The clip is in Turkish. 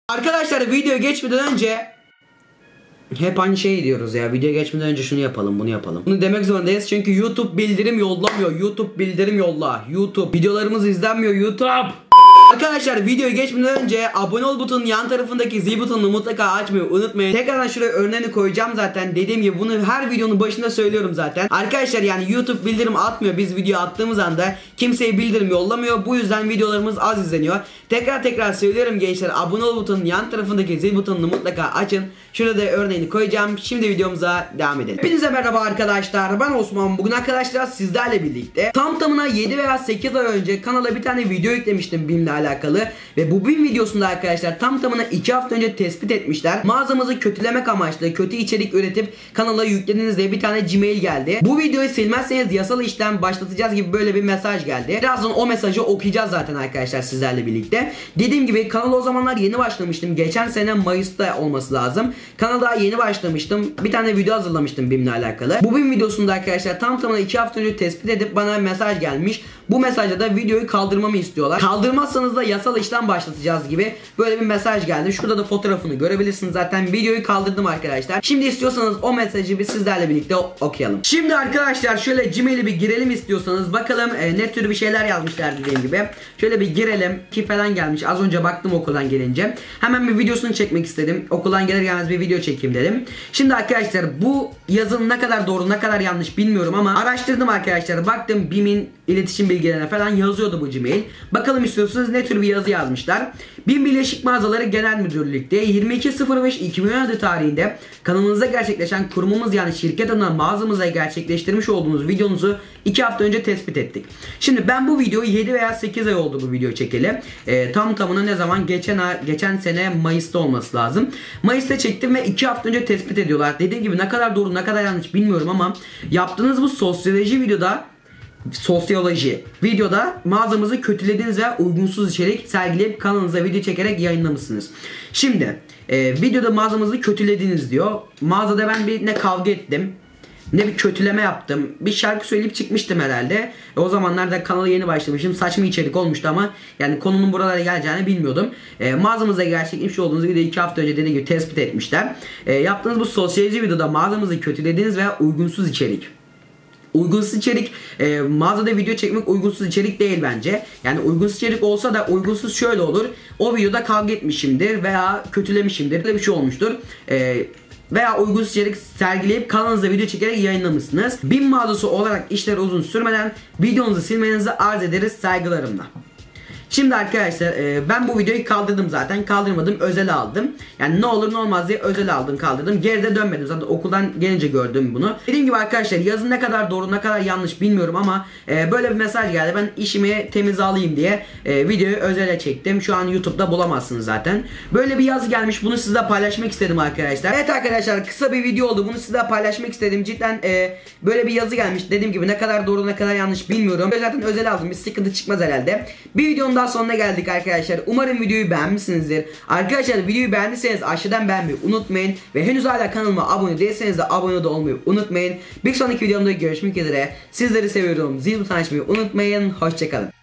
Arkadaşlar video geçmeden önce hep aynı şey diyoruz ya. Video geçmeden önce şunu yapalım, bunu yapalım. Bunu demek zorundayız çünkü YouTube bildirim yollamıyor. YouTube bildirim yolla. YouTube videolarımız izlenmiyor. YouTube. Arkadaşlar videoyu geçmeden önce abone ol butonunun yan tarafındaki zil butonunu mutlaka açmayı unutmayın. Tekrardan şuraya örneğini koyacağım zaten. Dediğim gibi bunu her videonun başında söylüyorum zaten. Arkadaşlar yani YouTube bildirim atmıyor. Biz video attığımız anda kimseye bildirim yollamıyor. Bu yüzden videolarımız az izleniyor. Tekrar söylüyorum gençler. Abone ol butonunun yan tarafındaki zil butonunu mutlaka açın. Şurada örneğini koyacağım. Şimdi videomuza devam edelim. Hepinize merhaba arkadaşlar. Ben Osman. Bugün arkadaşlar sizlerle birlikte tam tamına 7 veya 8 ay önce kanala bir tane video yüklemiştim BİM'le alakalı. Ve bu BİM videosunda arkadaşlar tam tamına 2 hafta önce tespit etmişler. Mağazamızı kötülemek amaçlı kötü içerik üretip kanala yüklediniz diye bir tane Gmail geldi. Bu videoyu silmezseniz yasal işlem başlatacağız gibi böyle bir mesaj geldi. Birazdan o mesajı okuyacağız zaten arkadaşlar sizlerle birlikte. Dediğim gibi kanala o zamanlar yeni başlamıştım. Geçen sene Mayıs'ta olması lazım. Kanala daha yeni başlamıştım. Bir tane video hazırlamıştım BİM'le alakalı. Bu BİM videosunda arkadaşlar tam tamına 2 hafta önce tespit edip bana mesaj gelmiş. Bu mesajda da videoyu kaldırmamı istiyorlar. Kaldırmazsanız da yasal işlem başlatacağız gibi böyle bir mesaj geldi. Şurada da fotoğrafını görebilirsiniz zaten. Videoyu kaldırdım arkadaşlar. Şimdi istiyorsanız o mesajı biz sizlerle birlikte okuyalım. Şimdi arkadaşlar şöyle Gmail'e bir girelim istiyorsanız. Bakalım ne tür bir şeyler yazmışlar dediğim gibi. Şöyle bir girelim. Ki falan gelmiş. Az önce baktım okuldan gelince. Hemen bir videosunu çekmek istedim. Okuldan gelir gelmez bir video çekeyim dedim. Şimdi arkadaşlar bu yazının ne kadar doğru ne kadar yanlış bilmiyorum ama araştırdım arkadaşlar. Baktım BİM'in iletişim bilgilerine falan yazıyordu bu Gmail. Bakalım istiyorsanız ne tür bir yazı yazmışlar. BİM Birleşik Mağazaları Genel Müdürlük'te 22.05.2017 tarihinde kanalınızda gerçekleşen kurumumuz yani şirket adına mağazamıza gerçekleştirmiş olduğunuz videonuzu 2 hafta önce tespit ettik. Şimdi ben bu videoyu 7 veya 8 ay oldu bu video çekeli. Tam tamına ne zaman? Geçen sene Mayıs'ta olması lazım. Mayıs'ta çektim ve 2 hafta önce tespit ediyorlar. Dediğim gibi ne kadar doğru ne kadar yanlış bilmiyorum ama yaptığınız bu sosyoloji videoda mağazamızı kötülediniz ve uygunsuz içerik sergileyip kanalınıza video çekerek yayınlamışsınız. Şimdi videoda mağazamızı kötülediniz diyor. Mağazada ben ne kavga ettim ne bir kötüleme yaptım. Bir şarkı söyleyip çıkmıştım herhalde. O zamanlarda kanala yeni başlamışım. Saçma içerik olmuştu ama yani konunun buralara geleceğini bilmiyordum. Mağazamızda gerçekleşmiş olduğunuz videoyu 2 hafta önce dediğim gibi tespit etmişler. Yaptığınız bu sosyoloji videoda mağazamızı kötülediniz ve uygunsuz içerik. Uygunsuz içerik mağazada video çekmek uygunsuz içerik değil bence. Yani uygunsuz içerik olsa da uygunsuz şöyle olur. O videoda kavga etmişimdir veya kötülemişimdir. Böyle bir şey olmuştur. Veya uygunsuz içerik sergileyip kanalınıza video çekerek yayınlamışsınız. BİM mağazası olarak işler uzun sürmeden videonuzu silmenizi arz ederiz saygılarımla. Şimdi arkadaşlar ben bu videoyu kaldırdım zaten. Kaldırmadım, özel aldım. Yani ne olur ne olmaz diye özel aldım, kaldırdım. Geride dönmedim zaten, okuldan gelince gördüm bunu. Dediğim gibi arkadaşlar yazın ne kadar doğru ne kadar yanlış bilmiyorum ama böyle bir mesaj geldi. Ben işimi temiz alayım diye videoyu özele çektim. Şu an YouTube'da bulamazsınız zaten. Böyle bir yazı gelmiş, bunu sizle paylaşmak istedim arkadaşlar. Evet arkadaşlar, kısa bir video oldu, bunu sizle paylaşmak istedim. Cidden böyle bir yazı gelmiş. Dediğim gibi ne kadar doğru ne kadar yanlış bilmiyorum. Zaten özel aldım, bir sıkıntı çıkmaz herhalde. Bir videonun daha sonuna geldik arkadaşlar. Umarım videoyu beğenmişsinizdir. Arkadaşlar videoyu beğendiyseniz aşağıdan beğenmeyi unutmayın. Ve henüz hala kanalıma abone değilseniz de abone de olmayı unutmayın. Bir sonraki videomda görüşmek üzere. Sizleri seviyorum. Zil butonu açmayı unutmayın. Hoşçakalın.